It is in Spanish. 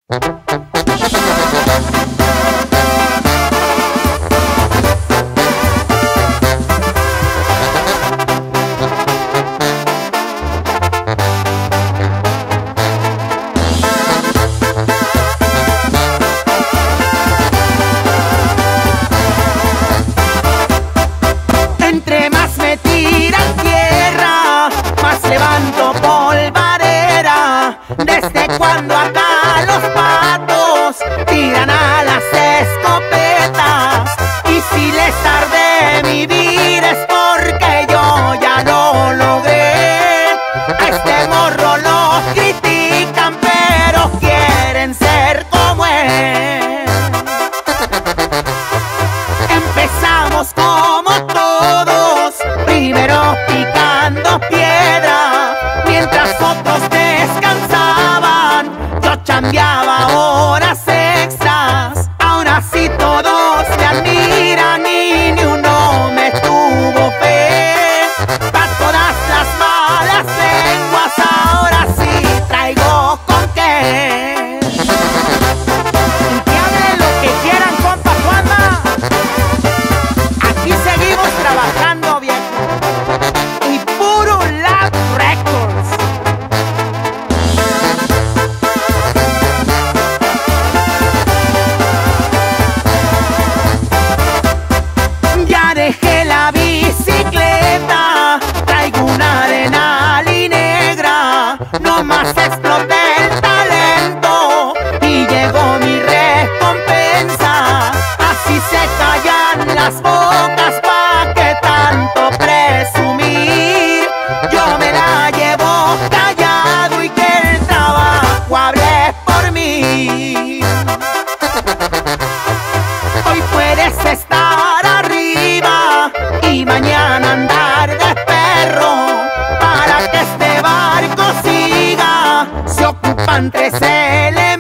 Entre más me tiran tierra, más levanto polvareda. Desde cuando acá los patos tiran a las escopetas. Y si les tarde mi vida es porque yo ya lo logré. A este morro lo critican pero quieren ser como él. Empezamos como todos, primero picando piedra. Mientras otros descansaban, yo chambeaba horas extras. Aún así todos me admiran y ni uno me tuvo fe. Pa' todas las malas lenguas ahora sí traigo con qué. Y que hablen lo que quieran, compa Juanma. Aquí seguimos trabajando, viejo. Y puro Lab Records. Ya dejé la bicicleta, traigo una arenal y negra. No más exploté el talento y llegó mi recompensa. Así se callan las bocas, pa' que tanto presumir. Yo me la llevo callado y que el trabajo hable por mí. Hoy puedes estar arriba y mañana andar de perro. Para que este barco siga se ocupan 3 elementos.